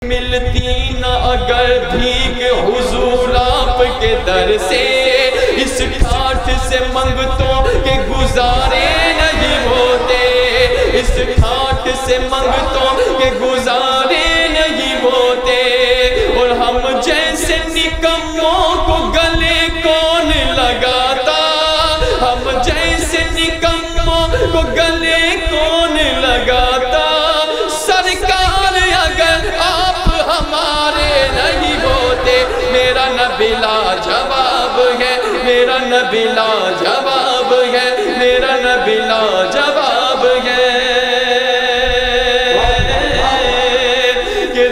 ملتی نہ اگر بھیک حضور آپ کے در سے، اس ٹھاٹھ سے منگتوں کے گزارے نہیں ہوتے، اس ٹھاٹھ سے منگتوں کے گزارے نہیں ہوتے، اور ہم جیسے نکموں کو گلے کون لگاتا، ہم جیسے نکموں کو گلے کون لگاتا، سرکار اگر آپ ہمارے نہیں ہوتے، میرا نبی لاجواب ہے، میرا نبی لاجواب ہے، میرا نبی لاجواب ہے، کہ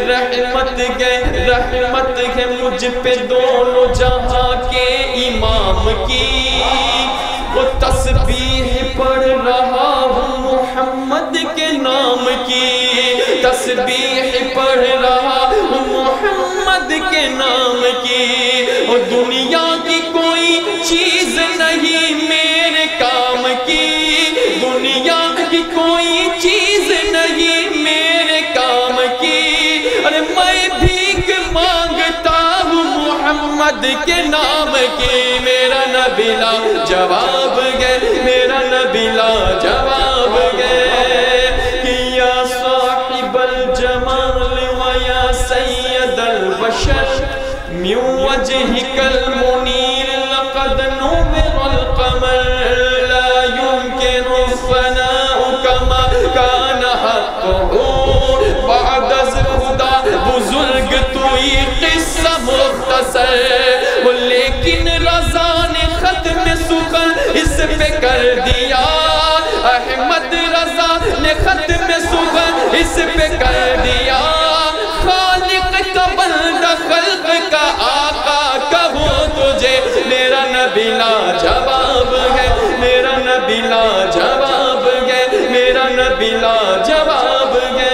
رحمت ہے مجھ پہ دونوں جہاں کے امام کی، وہ تسبیح پڑھ رہا ہوں محمد کے نام کی، تسبیح پڑھ رہا ہوں محمد کے نام کی، اور دنیا کی کوئی چیز نہیں میرے کام کی، دنیا کی کوئی چیز نہیں میرے کام کی، ارے میں بھیک مانگتا ہوں محمد کے نام کی، میرا نبی لاجواب ہے، میرا نبی لاجواب ہے، کہ یا صاحب الجمال و یا سید البشر من وجهك المنير لقد نور القمر لا يمكن الفناء كما كان حقه بعد از خدا بزرگ توی قصہ مختصر، لیکن رضا نے ختم سخن اس پہ کر دیا، احمد رضا نے ختم سخن اس پہ کر دیا، خالق کا بندہ خلق کا آقا کہوں تجھے، میرا نبی لاجواب ہے، میرا نبی لاجواب ہے، میرا نبی لاجواب ہے،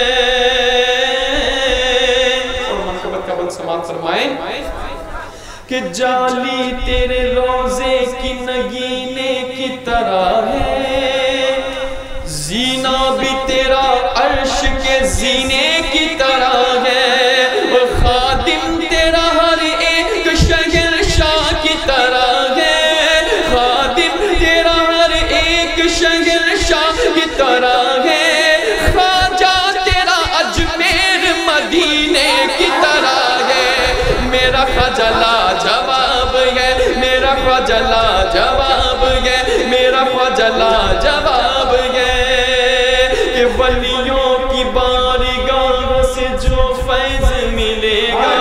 اور منقبت کا بند سماعت فرمائیں کہ جالی تیرے روزے کی نگینے کی طرح ہے، زینہ بھی تیرا عرش کے زینے کی طرح ہے، اور خادم تیرا ہر ایک شہنشاہ کی طرح ہے، خادم تیرا ہر ایک شہنشاہ کی طرح ہے، خواجہ تیرا اجمیر مدینے کی طرح ہے، میرا خواجہ لاجواب ہے، میرا خواجہ لاجواب ہے، میرا خواجہ لاجواب ہے، کہ ولیوں کی بارگاہ سے جو فیض ملے گا،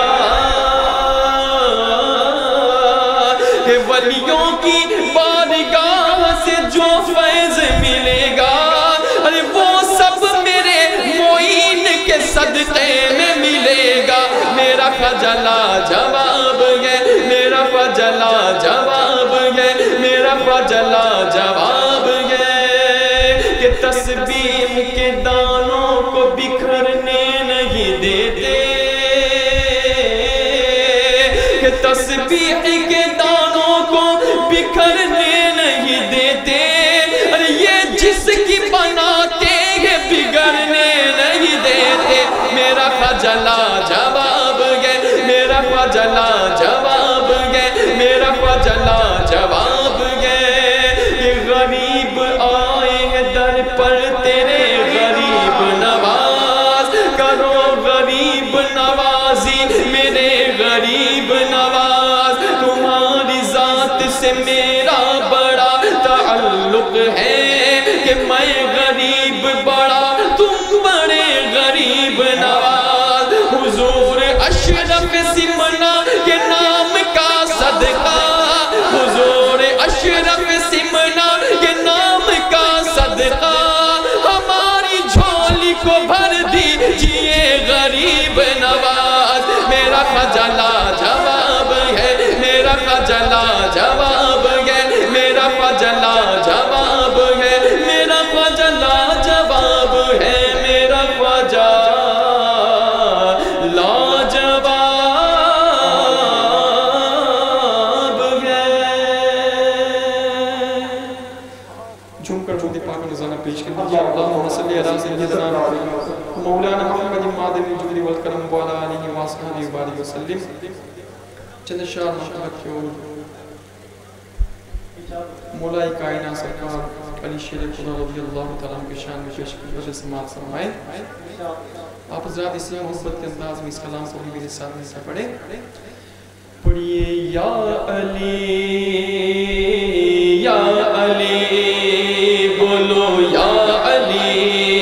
کہ ولیوں کی بارگاہ سے جو فیض ملے گا، ارے وہ سب میرے معین کے صدقے میں ملے گا، میرا خواجہ لاجواب ہے، میرا خواجہ لاجواب ہے، میرا خواجہ لاجواب ہے، کہ تسبیح کے دانوں کو بکھرنے نہیں دیتے، کہ تسبیح کے دانوں کو بکھرنے نہیں دیتے، اور یہ جس کی بناتے ہیں بگڑنے نہیں دیتے، میرا خواجہ لاجواب ہے، میرا خواجہ لاجواب ہے، میرا خواجہ لاجواب ہے، کہ غریب آئے ہیں در پر تیرے غریب نواز، کرو غریب نوازی میرے غریب نواز، تمہاری ذات سے میرا بڑا تعلق ہے، کہ میں غریب بڑا تم بڑے غریب نواز، حضور اشرف سمنا کے نام کا صدقہ، حضور اشرف سمنا کے نام کا صدقہ، ہماری جھولی کو بھر دیجئے غریب نواز، میرا خواجہ لاجواب ہے، میرا خواجہ لاجواب ہے، میرا خواجہ لاجواب ہے، میرا خواجہ لاجواب ہے، میرا خواجہ لاجواب ہے، جھوم کر چھوٹی پاک نظانہ پیش کر دیجئے، اللہم صلی علی سیدنا مولانا محمد مادن الجود والکرم صحابہ وآلہ وسلم چند اشعار محبت کی اور مولا کائنات سرکار علی شیر خدا رضی اللہ تعالیٰ عنہ کی شان میں پیش کی وجہ سماعت فرمائیں. آپ حضرات اسی محبت کے انداز میں اس کلام کو بھی میرے سامنے سے پڑھیں. پڑھیے یا علی بولو یا علی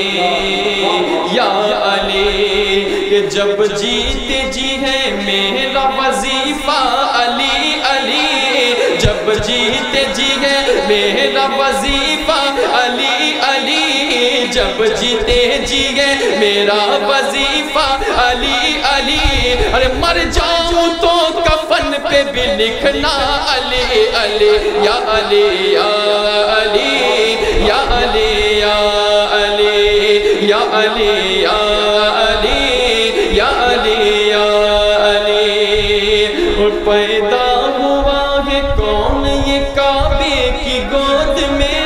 کہ جب جیتے جی ہے میرا وظیفہ علی علی جب جیتے جی ہے میرا وظیفہ علی علی جب جیتے جی ہے میرا وظیفہ علی علی ارے مر جاؤں تو کفن پہ بھی لکھنا علی علی یا علی یا علی یا علی یا علی یا علی یا علی یا علی یا علی. اور پیدا ہوا ہے کون یہ کعبے کی گود میں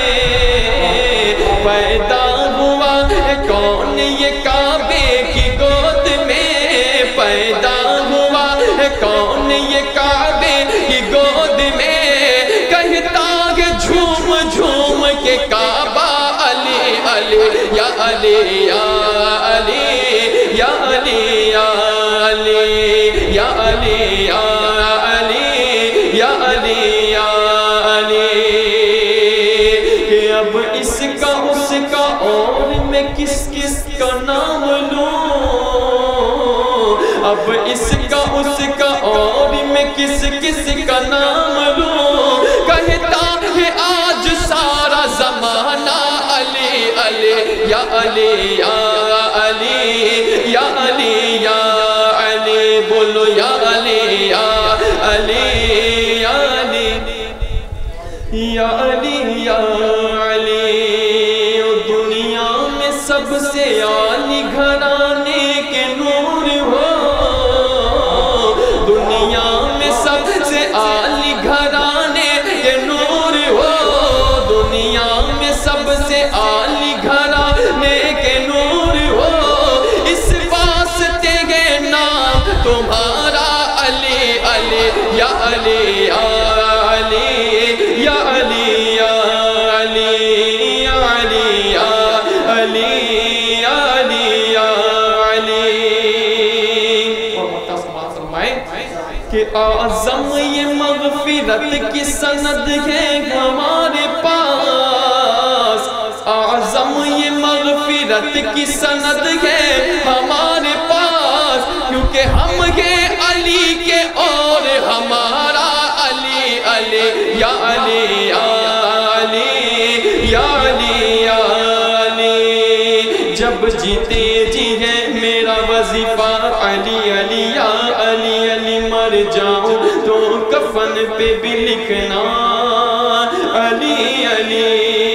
پیدا ہوا ہے کون یہ کعبے کی گود میں پیدا ہوا ہے کون یہ کعبے کی گود میں کہتا ہے جھوم جھوم کے کعبہ علی علی یا علی یا علی یا علی یا علی یا علی یا علی یا علی یا علی کہ اب اس کا اس کا اور میں کس کس کا نام لوں اب اس کا اس کا اور میں کس کس کا نام لوں کہتا ہے آج سارا زمانہ علی علی یا علی یا علی یا علی یا علی بولو یا علی یا علی یا علی یا علی یا علی. دنیا میں سب سے عالی گھرانے کے نور ہو دنیا میں سب سے عالی گھرانے کے نور ہو دنیا میں سب سے عالی گھرانے کے نور ہو اس واسطے ہے نام تمہارا علی علی یا علی یا علی یا علی یا علی یا علی یا علی یا علی یا علی. اور متصمات فرمائیں کہ اعظم یہ مغفرت کی سند ہے ہمارے پاس اعظم یہ مغفرت کی سند ہے ہمارے پاس کیونکہ ہم ہیں علی کے اور ہمارا علی علی یا علی یا علی یا علی یا علی جب جیتے جی ہے میرا وظیفہ علی علی یا علی علی مر جاؤں تو کفن پہ بھی لکھنا علی علی.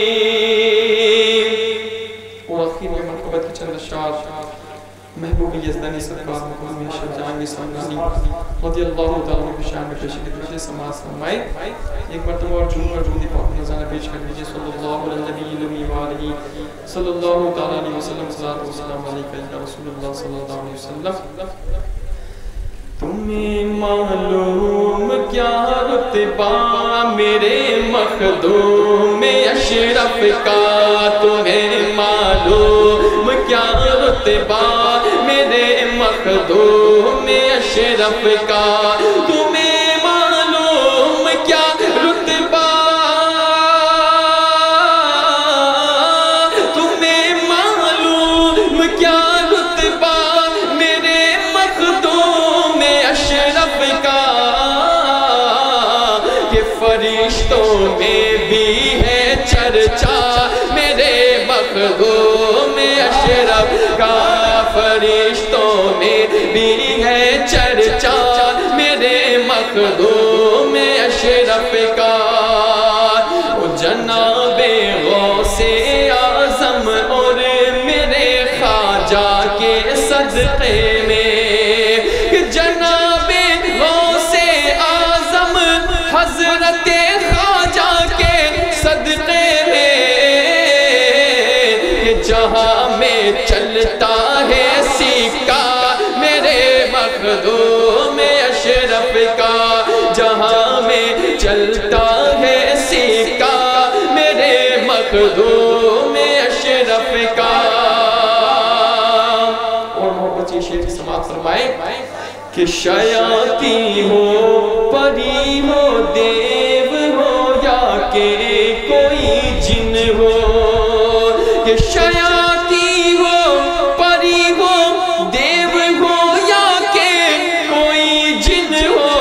اور آخر میں مرحبت کی چند اشعار محبوب یزدانی سرکار محمد اشرف جہانگیر سامانی رضی اللہ تعالیٰ عنہ کی شان میں پیش کی دوسرے سماعت فرمائیں. ایک مرتبہ اور جمعہ جمعی پاک نظارہ پیش کر لیجئے صلی اللہ علیہ وآلہ صلی اللہ تعالیٰ علیہ وسلم صلاۃ والسلام علیکہ یا رسول اللہ صلی اللہ علیہ وسلم. تمہیں معلوم کیا رتبہ میرے مخدوم اشرف کا تمہیں معلوم کیا رتبہ میرے مخدوم اشرف کا تمہیں معلوم کیا رتبہ تمہیں معلوم کیا رتبہ میرے مخدوم اشرف کا کہ فرشتوں میں بھی ہے چرچا میرے مخدوم اشرف کا فرشتوں میں بھی ہے چرچا میرے مخدوم اشرف کا. جناب غوث اعظم اور میرے خواجہ کے صدقے میں جناب غوث اعظم حضرت خواجہ کے صدقے میں جہاں میں چلتا ہے سکہ میرے مخدوم اشرف کا، جہاں میں چلتا ہے سکہ میرے مخدوم اشرف کا۔ اور محبت یہ شعر کی سماعت فرمائے کہ شیاطین ہو، پری ہو، دیو ہو یا کہ کوئی جن ہو، کہ شیاطین ہو، پری ہو، دیو ہو یا کہ کوئی جن ہو،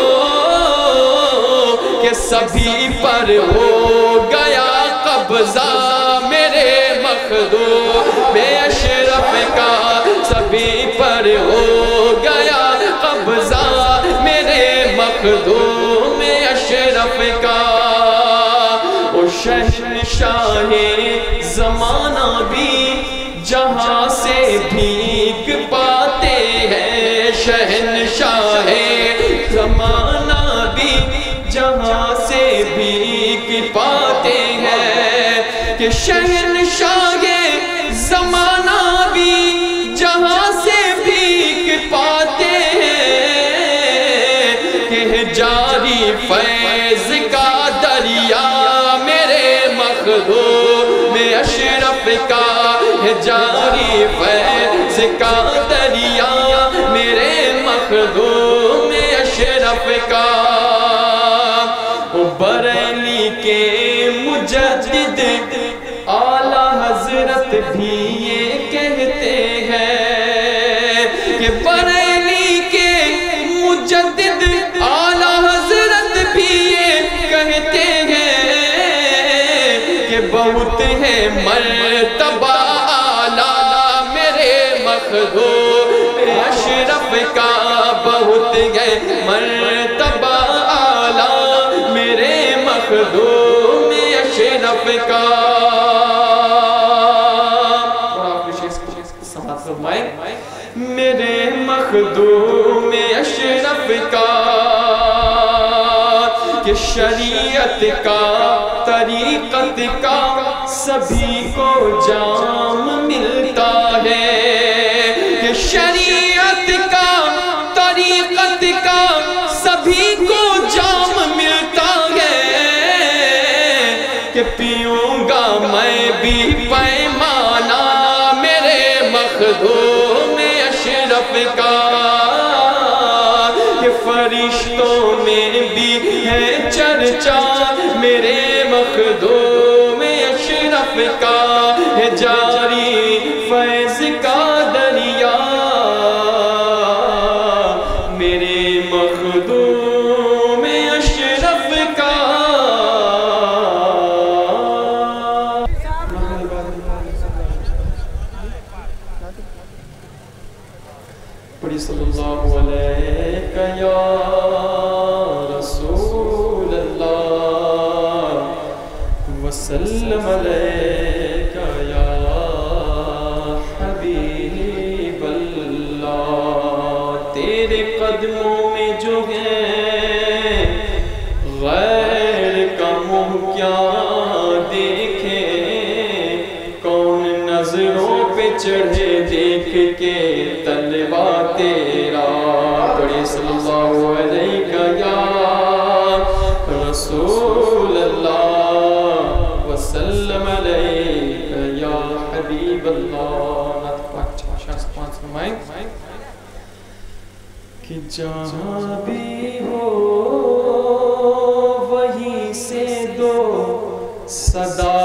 کہ سبھی پر ہو گیا قبضہ میرے مخدوم اشرف کا، سبھی پر ہو گیا قبضہ میرے مخدوم اشرف کا۔ وہ شہنشاہ زمانہ بھی جہاں سے بھیک پاتے ہیں، شہنشاہ زمانہ بھی جہاں سے بھیک پاتے ہیں، کہ شہنشاہ زمانہ بھی جہاں سے بھیک پاتے ہیں، کہ جاری فیض کا دریا میرے مخدوم اشرف کا، جاری فیض کا دریا میرے مخدوم اشرف کا۔ بریلی کے مجدد اعلیٰ حضرت بھی یہ کہتے ہیں، کہ بریلی کے مجدد اعلیٰ حضرت بھی یہ کہتے ہیں، کہ بہت ہے مرتبہ اعلیٰ میرے مخدوم اشرف کا، بہت ہے مرتبہ اعلیٰ میرے مخدوم اشرف کا۔ میرے مخدوم اشرف کا، کہ شریعت کا طریقت کا سبھی کو جام ملتا ہے، کہ شریعت کا طریقت کا سبھی کو جام ملتا ہے، کہ پیوں گا میں بھی پیمانہ میرے مخدوم اشرف کا، کہ فرشتوں میں بھی ہے چرچا میرے مخدوم اشرف کا، ہے جاری فیض کا دریا میرے مخدوم اشرف کا۔ پڑھی صلی اللہ علیہ یا رسول اللہ، وسلم علیہ یا حبیب اللہ۔ تیرے قدموں میں جو ہے غیر کا منہ کیا دیکھے، کون نظروں پہ چڑھے دیکھ کے طلبہ تیرا۔ پڑھی صلی اللہ علیہ یا رسول اللہ، وسلم علیہ یا حبیب اللہ۔ کہ جہاں بھی ہو وہیں سے دو صدا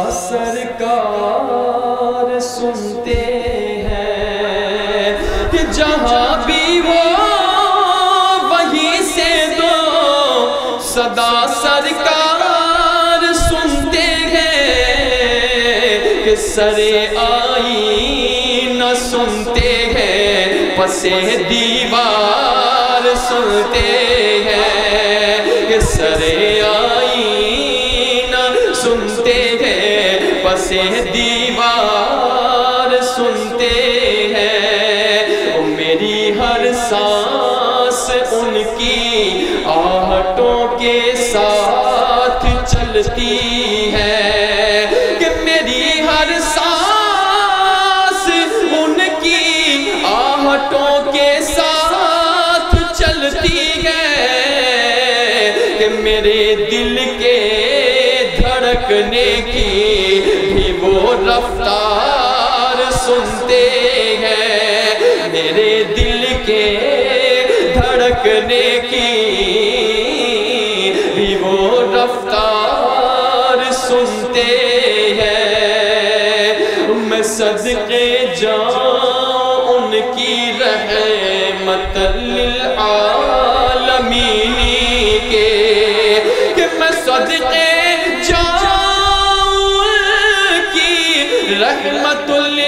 سرکار سنتے ہیں، کہ جہاں بھی ہو وہیں سے دو صدا سرکار سنتے ہیں، کہ سرے آئینہ سنتے ہیں، پسے دیوار سنتے ہیں، کہ سرے آئینہ سنتے ہیں، پسے دیوار سنتے ہیں۔ میری ہر سانس ان کی آہٹوں کے ساتھ چلتی ہے، کہ میری ہر سانس ان کی آہٹوں کے ساتھ کہ میرے دل کے دھڑکنے کی بھی وہ رفتار سنتے ہیں، میرے دل کے دھڑکنے کی بھی وہ رفتار سنتے ہیں۔ میں صدقے جاؤں ان کی رحمت للعالمین کے، کہ میں صدقے جاؤں ان کی رحمت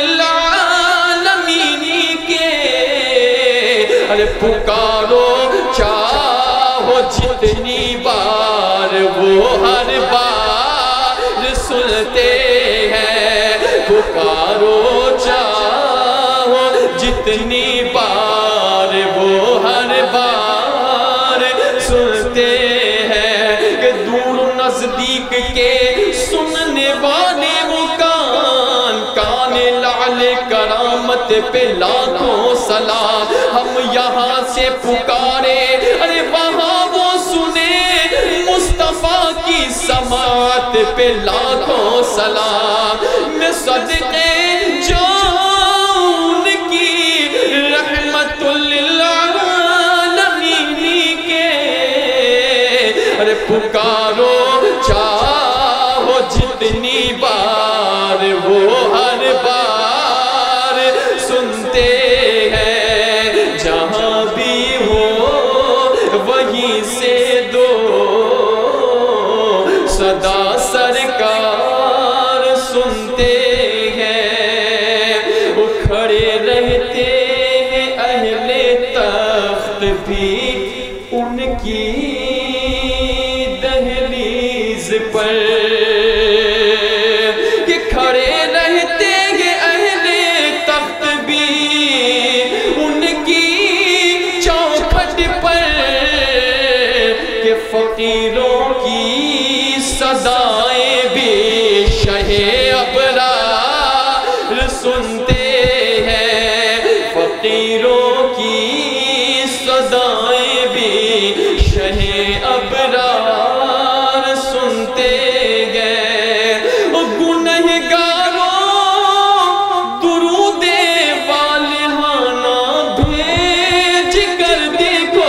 للعالمین کے۔ ارے پکارو چاہو جتنی بار وہ ہر بار سنتے ہیں، پکارو چاہو جتنی بار وہ ہر بار سنتے ہیں، کہ دور نزدیک کے سننے والے وہ کان لعل کرامت پہ لاکھوں سلام، ہم یہاں سے پکارے ارے وہاں وہ سنے مصطفیٰ کی سماعت پہ لاکھوں سلام۔ میں صدقے جاؤں ان کی رحمت للعالمین کے، ارے پکارو چاہو جتنی بار وہ ہر بار سنتے ہیں، جہاں بھی ہو وہیں سے دو صدا سرکار سنتے ہیں۔ وہ کھڑے رہتے ہیں اہل تخت بھی ان کی دہلیز پر، کہ کھڑے رہتے ہیں اہل تخت بھی ان کی چوکھٹ پر، کہ فقیروں کی صدائیں بھی شہ ابرار سنتے ہیں، فقیروں کی صدائیں بھی شہ ابرار سنتے ہیں۔ گنہگاروں درود والہانہ بھیج کر دیکھو،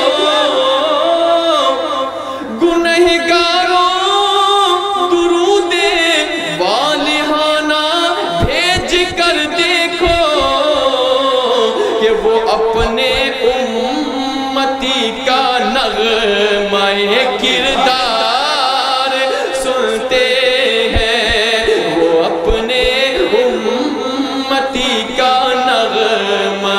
گنہگاروں درود والہانہ بھیج کر دیکھو، کہ وہ اپنے امتی کا نغمہ کردار سنتے ہیں، وہ اپنے امتی کا نغمہ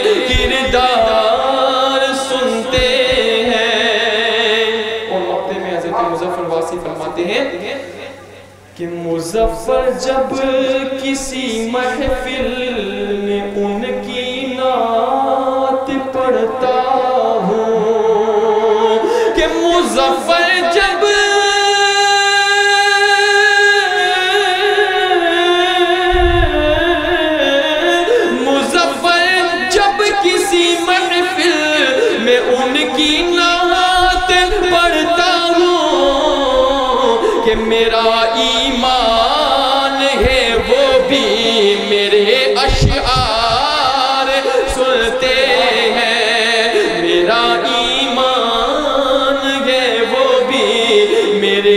کردار سنتے ہیں۔ اور وقت میں حضرت مظفر واسی فرماتے ہیں کہ مظفر جب کسی محفل میں ان کی نعت پڑھتا ہوں، کہ مظفر جب کسی محفل میں ان کی نعت پڑھتا ہوں، کہ میرا ایمان ہے وہ بھی میرے اشعار سنتے ہیں، میرا ایمان ہے وہ بھی میرے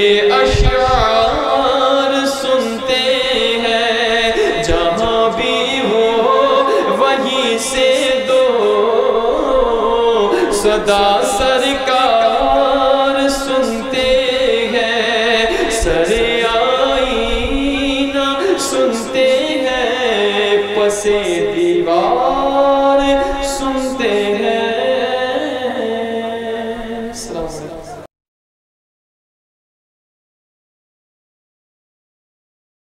اشعار سنتے ہیں، جہاں بھی ہو وہیں سے دو صدا